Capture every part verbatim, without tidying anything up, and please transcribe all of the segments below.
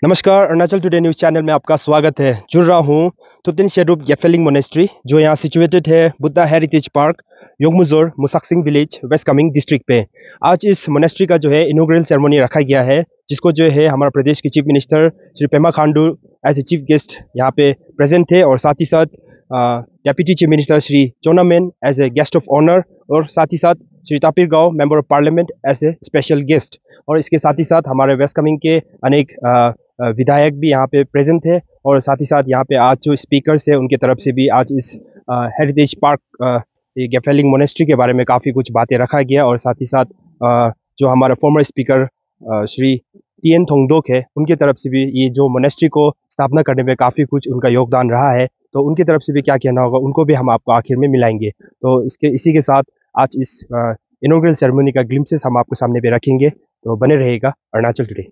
नमस्कार, Arunachal today news channel में आपका स्वागत है। जुड़ रहा हूँ तुतिन शेरुप गेफेलिंग मोनेस्ट्री, जो यहाँ सिचुएटेड है बुद्धा हेरिटेज पार्क, योगमुजोर, मुसाक्सिंग विलेज, वेस्ट कामेंग डिस्ट्रिक्ट पे। आज इस मोनेस्ट्री का जो है इनॉग्रेल सेरेमनी रखा गया है, जिसको जो है हमारा प्रदेश के chief minister Shri Pema Khandu as a chief guest यहाँ पे प्रेजेंट थे, और साथ ही साथ deputy chief minister Shri Chowna Mein as a guest of honour, और साथ ही साथ Shri Tapir Gao member of parliament as a special guest. और इसके साथ ही साथ हमारे वेस्ट कामेंग के अनेक आ, विधायक भी यहाँ पे प्रेजेंट थे, और साथ ही साथ यहाँ पे आज जो स्पीकर्स है उनके तरफ से भी आज इस हेरिटेज पार्क गेफेलिंग मोनेस्ट्री के बारे में काफ़ी कुछ बातें रखा गया। और साथ ही साथ आ, जो हमारा former speaker Shri T N Thongdok है, उनके तरफ से भी ये जो मोनेस्ट्री को स्थापना करने में काफ़ी कुछ उनका योगदान रहा है, तो उनकी तरफ से भी क्या कहना होगा उनको भी हम आपको आखिर में मिलाएंगे। तो इसके इसी के साथ आज इस इनॉग्रेल सेरेमनी का ग्लिम्पसेस हम आपको सामने पे रखेंगे, तो बने रहेगा अरुणाचल टुडे।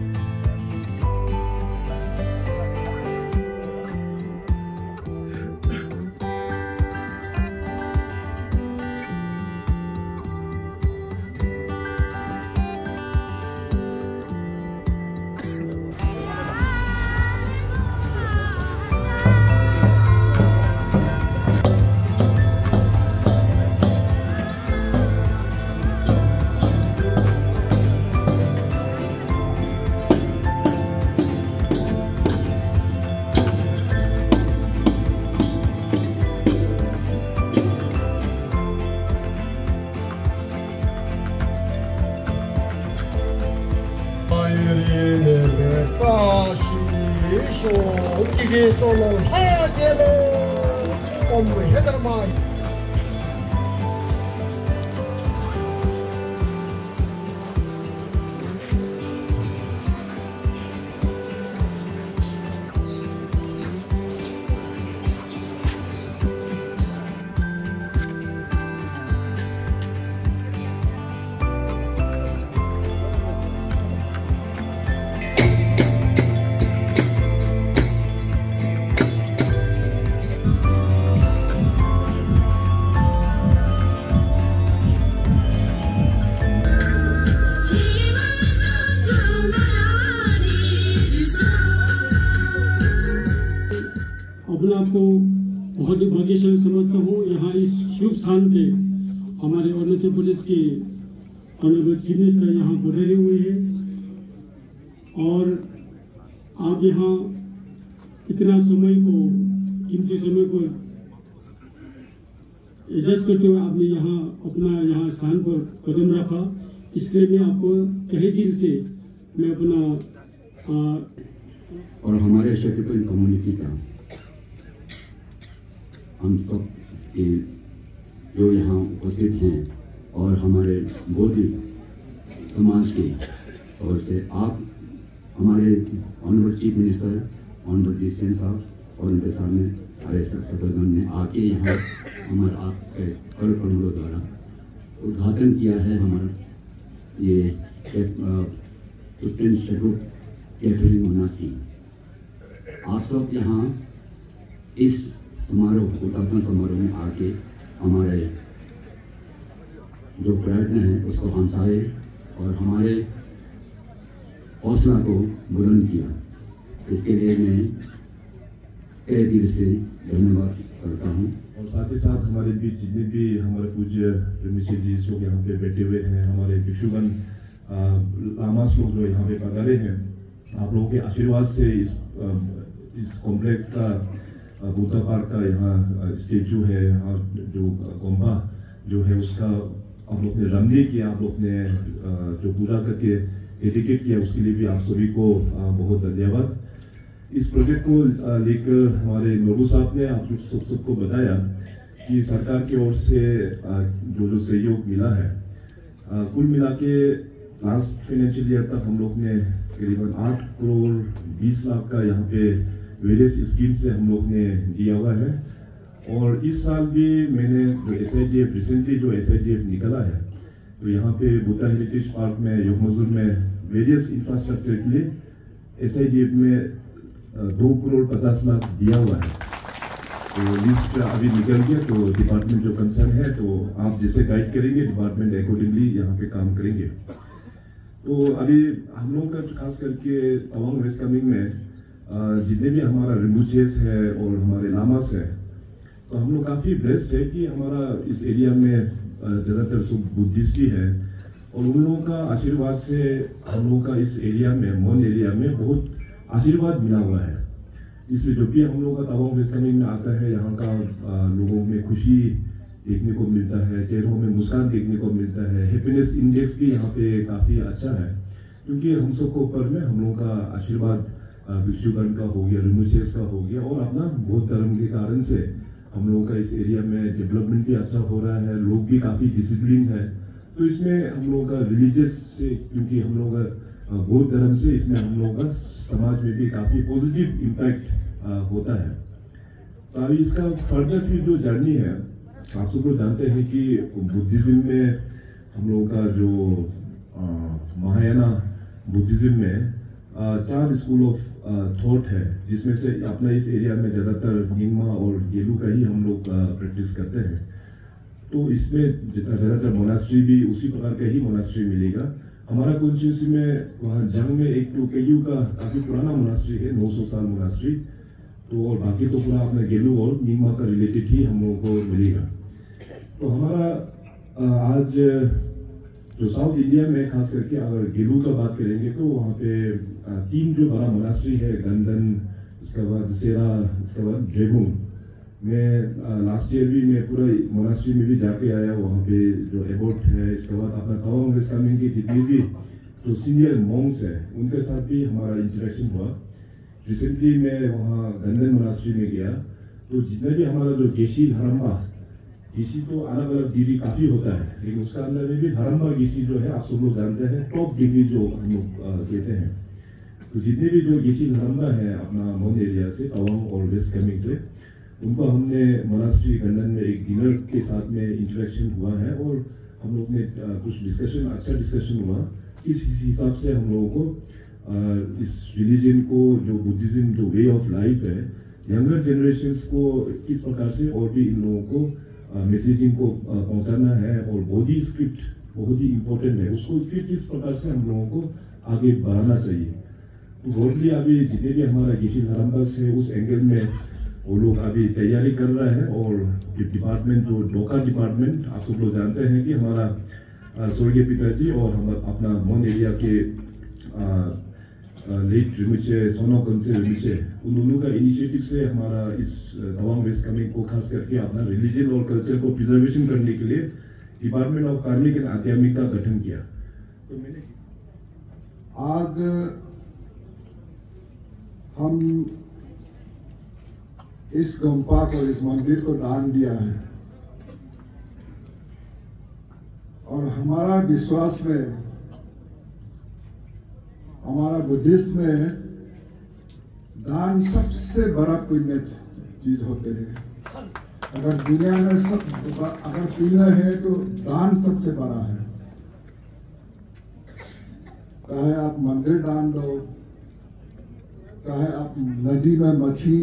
अपने आप को बहुत ही भाग्यशाली समझता हूँ। यहाँ इस शुभ स्थान पे हमारे अरुणाचल प्रदेश के ऑनरेबल चीफ मिनिस्टर यहाँ पधारे हुए हैं, और आप यहाँ इतना समय को कीमती समय को एडजस्ट करते हुए आपने यहाँ अपना यहाँ स्थान पर कदम रखा, इसके लिए मैं आपको तहे दिल से मैं अपना आ, और हमारे शेट्टिपन कम्युनिटी का हम सब जो यहाँ उपस्थित हैं और हमारे बौद्धिक समाज के और से आप हमारे honourable chief minister honourable D C M साहब और उनके सामने हमारे सदस्यगण ने आके यहाँ हमारे आपके कर करोड़ों द्वारा उद्घाटन किया है हमारा ये तुतिन शेरुप गेफेलिंग मोनेस्ट्री। आप सब यहाँ इस समारोह उद्घाटन समारोह में आके हमारे जो प्रयत्न हैं उसको हंसाए और हमारे हौसला को बुलंद किया, इसके लिए मैं तहे दिल से धन्यवाद करता हूँ। और साथ ही साथ हमारे बीच जितने भी हमारे पूज्य मिश्र जी लोग यहाँ पे बैठे हुए हैं, हमारे भिक्षुगण लामास लोग जो यहाँ पे पधारे हैं, आप लोगों के आशीर्वाद से इस इस कॉम्प्लेक्स का बुद्धा पार्क का यहाँ स्टेचू है, यहाँ जो गोम्बा जो है उसका आप लोग ने रंगी किया, आप लोग ने जो पूरा करके डेडिकेट किया, उसके लिए भी आप सभी को बहुत धन्यवाद। इस प्रोजेक्ट को लेकर हमारे नोबू साहब ने आप लोग सब सबको बताया कि सरकार की ओर से जो जो सहयोग मिला है, कुल मिला के लास्ट फाइनेंशियल ईयर तक हम लोग ने करीबन आठ करोड़ बीस लाख का यहाँ पे वेरियस स्कीम से हम लोग ने दिया हुआ है। और इस साल भी मैंने जो S I D F recently जो एस आई डी एफ निकला है, तो यहाँ पे बुद्धा हेरिटेज पार्क में योगमजूर में वेरियस इंफ्रास्ट्रक्चर के लिए एस आई डी एफ में दो करोड़ पचास लाख दिया हुआ है। तो लिस्ट अभी निकल गया, तो डिपार्टमेंट जो कंसर्न है तो आप जैसे गाइड करेंगे डिपार्टमेंट अकॉर्डिंगली यहाँ पे काम करेंगे। तो अभी हम लोग का खास करके तवांग वेस्ट कामेंग में जितने भी हमारा रिम्बुचेस है और हमारे लामास है, तो हम लोग काफ़ी ब्लेस्ड है कि हमारा इस एरिया में ज़्यादातर सब बुद्धिस्ट ही है, और उन लोगों का आशीर्वाद से हम लोगों का इस एरिया में मोन एरिया में बहुत आशीर्वाद मिला हुआ है। इसलिए जो भी हम लोगों का तवांग वेस्ट कामेंग में आता है, यहाँ का आ, लोगों में खुशी देखने को मिलता है, चेहरों में मुस्कान देखने को मिलता है। हैप्पीनेस इंडेक्स भी यहाँ पे काफ़ी अच्छा है, क्योंकि हम सबको ऊपर में हम लोगों का आशीर्वाद भिक्षुगण का हो गया, रिम्बुचेस का हो गया, और अपना बौद्ध धर्म के कारण से हम लोगों का इस एरिया में डेवलपमेंट भी अच्छा हो रहा है, लोग भी काफ़ी डिसिप्लिन है। तो इसमें हम लोगों का रिलीजियस से, क्योंकि हम लोग का बौद्ध धर्म से, इसमें हम लोगों का समाज में भी काफ़ी पॉजिटिव इम्पैक्ट होता है। तो अभी इसका फर्दर फिर जो जर्नी है, आप सब लोग जानते हैं कि बुद्धिज्म में हम लोगों का जो महायाना बुद्धिज्म में आ, चार स्कूल ऑफ थॉट है, जिसमें से अपना इस एरिया में ज़्यादातर निंगमा और गेलू का ही हम लोग प्रैक्टिस करते हैं। तो इसमें ज़्यादातर मोनास्ट्री भी उसी प्रकार का ही मोनास्ट्री मिलेगा। हमारा कॉन्स्टिट्यूंसी में वहाँ जंग में एक तो केयू का काफ़ी पुराना मोनास्ट्री है, नौ सौ साल मोनास्ट्री, तो और बाकी तो पूरा अपना गेलू और निंगमा का रिलेटेड ही हम लोगों को मिलेगा। तो हमारा आज जो साउथ इंडिया में खास करके अगर गेलू का बात करेंगे, तो वहाँ पे तीन जो बड़ा मोनास्ट्री है, गंदन, इसके बाद सेरा, इसके बाद ड्रेगुंग। मैं लास्ट ईयर भी मैं पूरा मोनास्ट्री में भी जाके आया, वहाँ पे जो एबोट है, इसके बाद अपना तवांग वेस्ट कामेंग के जितने भी जो सीनियर मॉन्क्स है, उनके साथ भी हमारा इंटरेक्शन हुआ। रिसेंटली मैं वहाँ गंदन मोनास्ट्री में गया, तो जितना भी हमारा जो गेशी धर्मा, गेशी तो अलग अलग डिग्री काफ़ी होता है, लेकिन उसका अंदर में भी धर्मा गेशी जो है, आप सब लोग जानते हैं, टॉप डिग्री जो हम लोग देते हैं। तो जितने भी जो गेशी धर्मा है अपना मोन एरिया से, तवांग और वेस्ट कामेंग से, उनको हमने मोनास्ट्री गंदन में एक डिनर के साथ में इंटरेक्शन हुआ है, और हम लोग ने कुछ डिस्कशन, अच्छा डिस्कशन हुआ किस हिसाब से हम लोगों को इस रिलीजन को, जो बुद्धिज्म जो वे ऑफ लाइफ है, यंगर जनरेशन्स को किस प्रकार से और भी इन लोगों को मैसेजिंग को पहुंचाना है, और बॉडी स्क्रिप्ट बहुत ही इम्पोर्टेंट है, उसको फिर किस प्रकार से हम लोगों को आगे बढ़ाना चाहिए। तो ब्रॉडली अभी जितने भी हमारा गेशी धर्मदास है, उस एंगल में वो लोग अभी तैयारी कर रहे हैं। और डिपार्टमेंट जो डोका डिपार्टमेंट, आप सब लोग जानते हैं कि हमारा स्वर्गीय पिताजी और हम अपना मोन एरिया के लेट रिमिचे, सोनो कंसे रिमिचे, उन दोनों का इनिशिएटिव से हमारा इस तवांग वेस्ट कामेंग को खास करके अपना रिलीजन और कल्चर को प्रिजर्वेशन करने के लिए डिपार्टमेंट ऑफ कार्मिक एंड आध्यात्मिक का गठन किया। तो मैंने आज हम इस गंपा को, इस मंदिर को दान दिया है, और हमारा विश्वास में, हमारा बुद्धिस्ट में दान सबसे बड़ा पुण्य चीज होते हैं। अगर दुनिया में सब अगर पुण्य है तो दान सबसे बड़ा है। चाहे आप मंदिर दान दो, चाहे आप नदी में मछली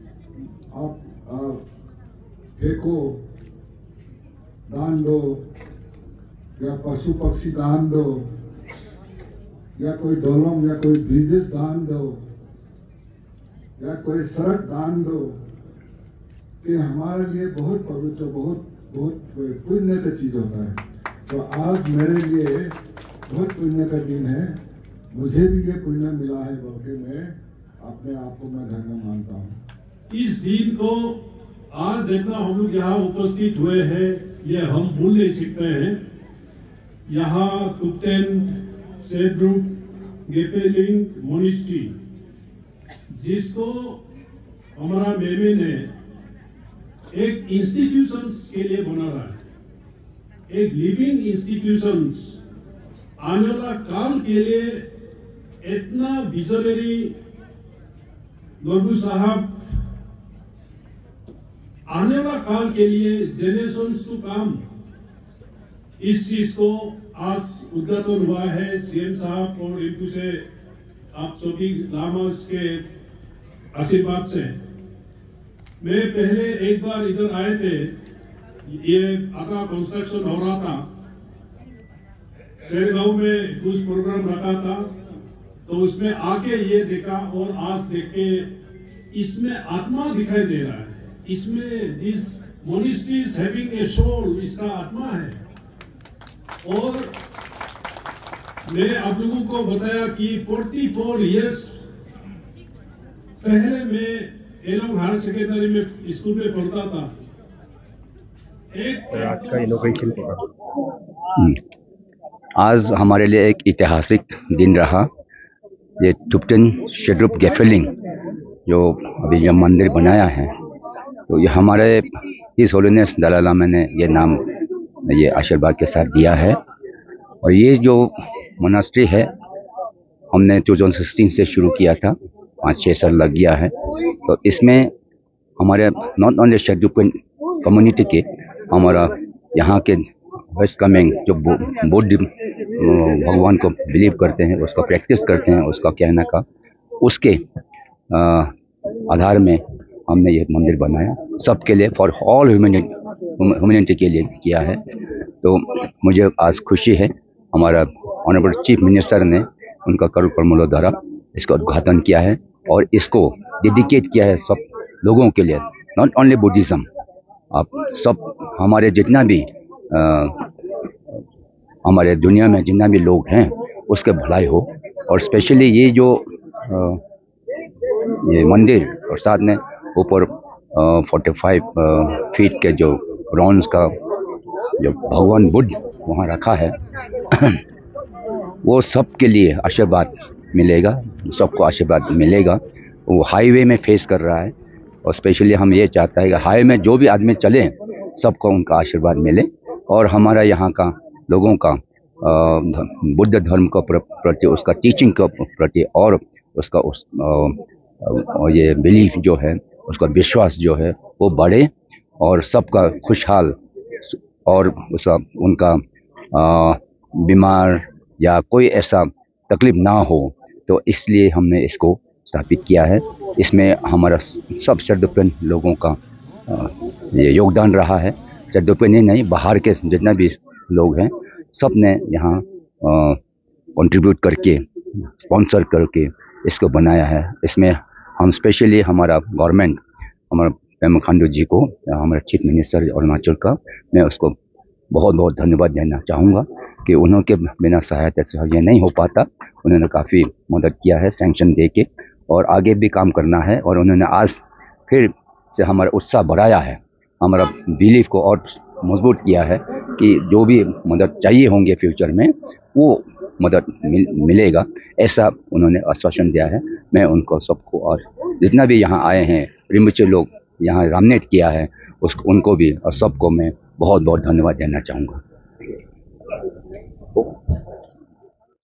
आप फेंको दान दो, या पशु पक्षी दान दो, या कोई डोलम या कोई ब्रिजेस दान दो, या कोई सड़क दान दो, कि हमारे लिए बहुत पवित्र, बहुत बहुत पुण्य का चीज होता है। तो आज मेरे लिए बहुत पुण्य का दिन है, मुझे भी ये पुण्य मिला है, बल्कि मैं अपने आप को मैं धन्य मानता हूँ। इस दिन को आज जितना हम लोग यहाँ उपस्थित हुए हैं, ये हम भूल नहीं सकते हैं। यहाँ कुप्तेन सेड्रुप गेपेलिंग मोनिस्ट्री, जिसको हमारा मेमे ने एक इंस्टीट्यूशंस के लिए बना रहा है, एक लिविंग इंस्टीट्यूशंस, आने वाला काल के लिए इतना विजनरी गौरव साहब, आने वाला काल के लिए जेनरेशंस टू कम, इस चीज को आज उद्घाटन हुआ है सीएम साहब और इनको से आप सभी लामास के आशीर्वाद से। मैं पहले एक बार इधर आए थे, ये आधा कंस्ट्रक्शन हो रहा था, शेरगांव में कुछ प्रोग्राम रखा था, तो उसमें आके ये देखा और आज देख के इसमें आत्मा दिखाई दे रहा है। इसमें this monastery is having a soul, इसका आत्मा है। और मैंने आप लोगों को बताया कि चौवालीस इयर्स पहले मैं एलोंग हायर सेकेंडरी में स्कूल में पढ़ता था। एक आज का इनोवेशन आज हमारे लिए एक ऐतिहासिक दिन रहा। ये थुप्टेन शेड्रुप गेफेलिंग जो अभी ये मंदिर बनाया है, तो ये हमारे हिज होलीनेस दलाई लामा ने ये नाम ये आशीर्वाद के साथ दिया है। और ये जो मोनास्ट्री है हमने दो हज़ार सोलह से शुरू किया था, पाँच छः साल लग गया है। तो इसमें हमारे नॉट ओनली शेड्रुप कम्युनिटी के, हमारा यहाँ के वेस्ट कामेंग जो बुद्ध भगवान को बिलीव करते हैं, उसका प्रैक्टिस करते हैं, उसका कहना का उसके आधार में हमने ये मंदिर बनाया, सबके लिए, फॉर ऑल ह्यूमैनिटी के लिए किया है। तो मुझे आज खुशी है, हमारा ऑनरेबल चीफ मिनिस्टर ने उनका करुण कर्मों द्वारा इसका उद्घाटन किया है और इसको डेडिकेट किया है सब लोगों के लिए, नॉट ओनली बुद्धिज़्म। आप सब हमारे जितना भी आ, हमारे दुनिया में जितना भी लोग हैं उसके भलाई हो। और स्पेशली ये जो आ, ये मंदिर और साथ में ऊपर पैंतालीस फीट के जो ब्रॉन्ज का जो भगवान बुद्ध वहाँ रखा है वो सब के लिए आशीर्वाद मिलेगा, सबको आशीर्वाद मिलेगा। वो हाईवे में फेस कर रहा है और स्पेशली हम ये चाहते हैं कि हाईवे में जो भी आदमी चले सबको उनका आशीर्वाद मिले। और हमारा यहाँ का लोगों का बुद्ध धर्म के प्रति, उसका टीचिंग के प्रति और उसका उस आ, ये बिलीफ जो है, उसका विश्वास जो है वो बढ़े और सबका खुशहाल और उसका उनका आ, बीमार या कोई ऐसा तकलीफ ना हो। तो इसलिए हमने इसको स्थापित किया है। इसमें हमारा सब शेड्रुपियन लोगों का आ, ये योगदान रहा है। शेड्रुपियन ही नहीं, बाहर के जितना भी लोग हैं सब ने यहाँ कंट्रीब्यूट करके, स्पॉन्सर करके इसको बनाया है। इसमें हम स्पेशली हमारा गवर्नमेंट, हमारा पेमा खांडू जी को, हमारा चीफ मिनिस्टर अरुणाचल का, मैं उसको बहुत बहुत धन्यवाद देना चाहूँगा कि उन्होंने बिना सहायता से ये नहीं हो पाता। उन्होंने काफ़ी मदद किया है सैंक्शन दे के, और आगे भी काम करना है। और उन्होंने आज फिर से हमारा उत्साह बढ़ाया है, हमारा बिलीफ को और मजबूत किया है कि जो भी मदद चाहिए होंगे फ्यूचर में वो मदद मिल, मिलेगा, ऐसा उन्होंने आश्वासन दिया है। मैं उनको सबको और जितना भी यहाँ आए हैं रिम्बुचे लोग यहाँ रामनेट किया है उसको, उनको भी और सबको मैं बहुत बहुत धन्यवाद देना चाहूँगा।